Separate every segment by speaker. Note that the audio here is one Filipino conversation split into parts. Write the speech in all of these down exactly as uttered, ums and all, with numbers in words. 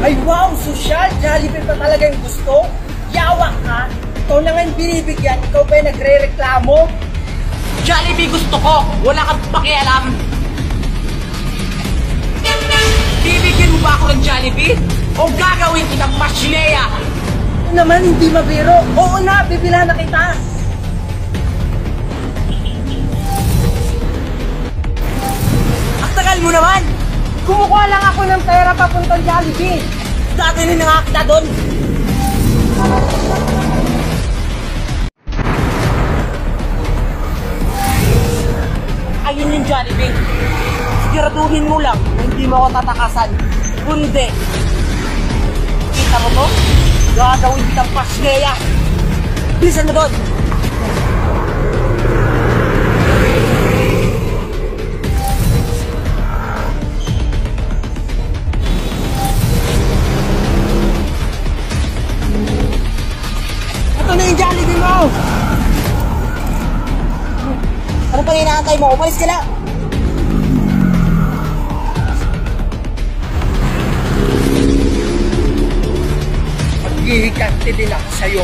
Speaker 1: Ay wow, sosyal! Jollibee pa talaga yung gusto? Yawa ka! Ikaw na nga yung binibigyan, ikaw ba yung nagre-reklamo?
Speaker 2: Jollibee gusto ko! Wala kang pakialam! Bibigyan mo ba ako ng Jollibee? O gagawin kitang Mashlea?
Speaker 1: Ito naman, hindi mabiro. Oo na, bibila na kita.
Speaker 2: Ang tagal mo naman!
Speaker 1: Kumukuha lang ako ng pera papuntang Jollibee.
Speaker 2: Dadalhin na nga kita doon! Ayun yung Jollibee. Siguraduhin mo lang na hindi mo ako tatakasan. Kundi, kita mo to? Gagawin kitang Mashlea. Bilisan mo doon!
Speaker 1: Ito na yung Jollibee mo!
Speaker 2: Ano pang inaantay mo? Umalis ka na!
Speaker 1: Maghihigante din ako sa'yo.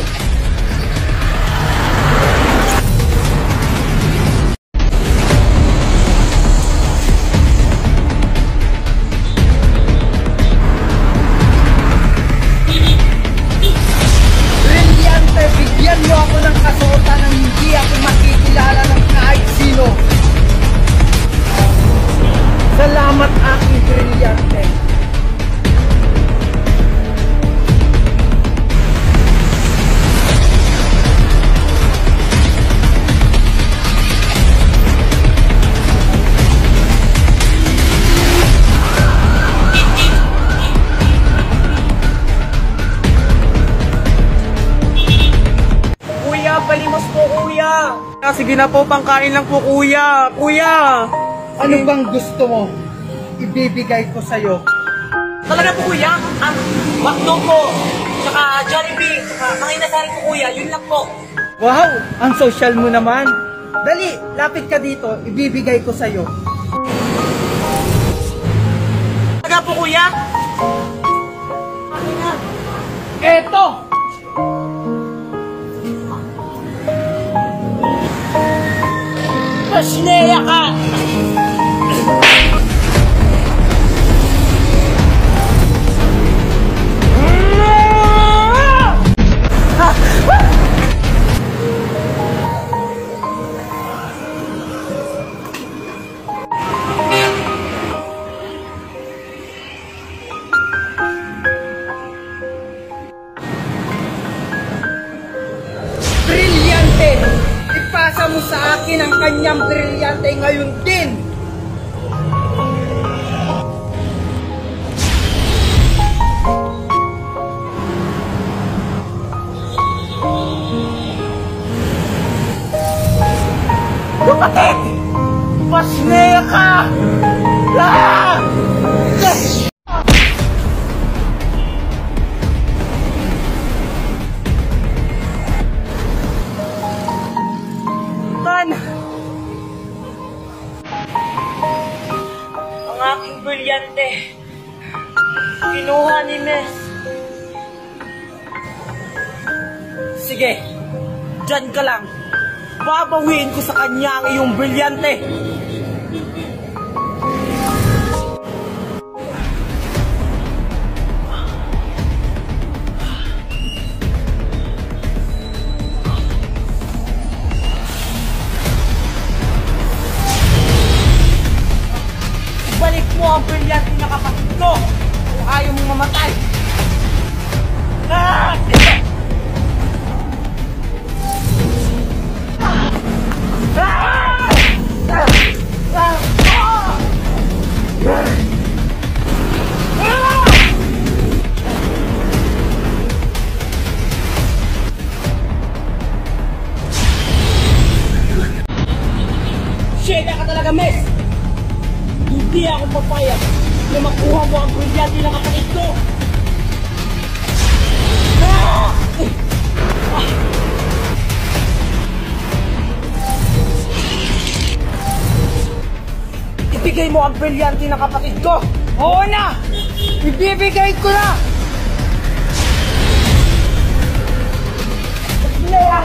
Speaker 1: Brilyante, bigyan mo ako ng kasuotan ng hindi ako makikilala ng kahit sino. Salamat, aking Brilyante.
Speaker 2: Palimos po, kuya! Ah, sige na po, pangkain lang po, kuya! Kuya!
Speaker 1: Ano bang gusto mo? Ibibigay ko sa'yo.
Speaker 2: Talaga po, kuya? Ang hotdog po, tsaka Jollibee, tsaka mga inasari po, kuya, yun lang po.
Speaker 1: Wow! Ang social mo naman. Dali, lapit ka dito. Ibibigay ko sa'yo.
Speaker 2: Talaga po, kuya?
Speaker 1: Eto!
Speaker 2: Mashlea ka!
Speaker 1: Brilyante! Ipasa mo sa akin ang kanyang brilyante ngayon din!
Speaker 2: Kapatid! Mashlea ka! Ah! Yes! Man! Ang aking brilyante, kinuha ni Miss. Sige, dyan ka lang. Babawiin ko sa kanya ang iyong brilyante. Balik mo ang brilyante na kapatid ko kung ayaw mong mamatay. Ah! Sheda ka talaga, Miss! Hindi ako papayag na makuha mo ang brilyante ng kapatid ko! Ah! Ah! Ibigay mo ang brilyante ng kapatid ko!
Speaker 1: Oo na! Ibibigay ko na!
Speaker 2: Pasgeya!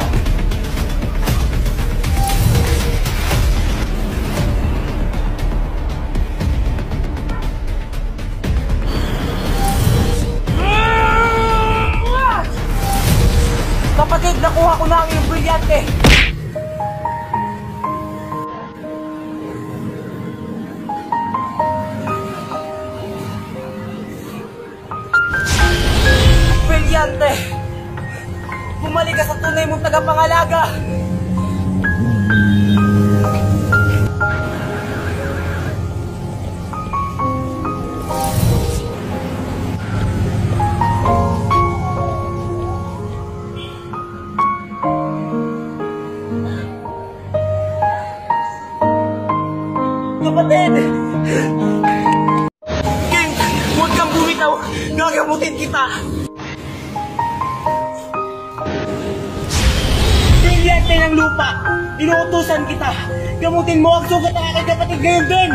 Speaker 2: Kapatid, nakuha ko na ang iyong brilyante! Brilyante! Bumalik ka sa tunay mong tagapangalaga! Kapatid! King, huwag kang bumitaw! Gagamutin kita! Brilyante ng lupa! Inuutusan kita! Gamutin mo ang sugat ng aking kapatid ngayon din!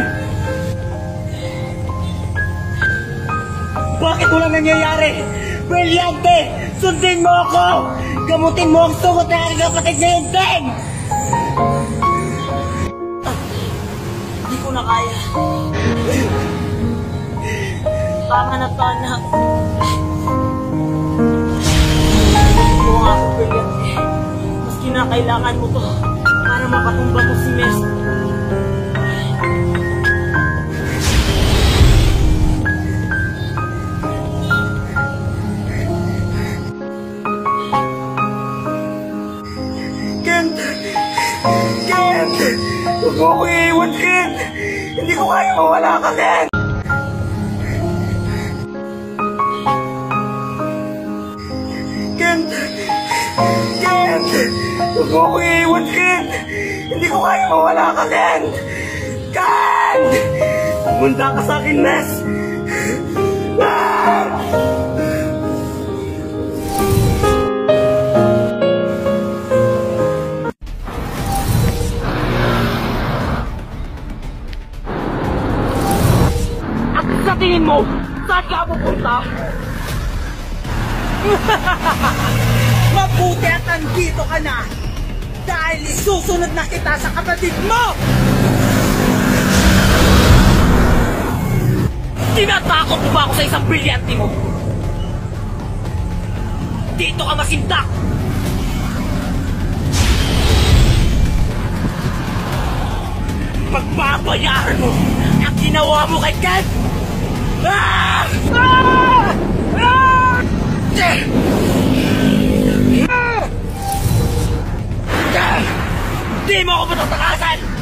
Speaker 2: Bakit walang nangyayari? Brilyante! Sundin mo ako! Gamutin mo ang sugat ng aking kapatid ngayon din! Hindi ko na kaya. Tama na to, anak. Gamutin mo ako, Brilyante. Mas kinakailangan mo to para mapatumba to si Mes. Ken! Ken! Huwag mo ako iiwan, Ken! Hindi ko kaya mawala ka, Ken! Ken! Ken! Huwag mo ako iiwan, Ken! Hindi ko kaya mawala ka, Ken! Ken! Munda ka sa akin, Mes! Ah! Sa tingin mo, saan ka pupunta?
Speaker 1: Mabuti at nandito ka na! Dahil isusunod na kita sa kapatid mo!
Speaker 2: Tinatakot mo ba ako sa isang brilyante mo? Dito ka masindak! Pagbabayaran mo ang ginawa mo kay Ken! Ah! Ah! Ah! Ah! Di mo ako matatakasan!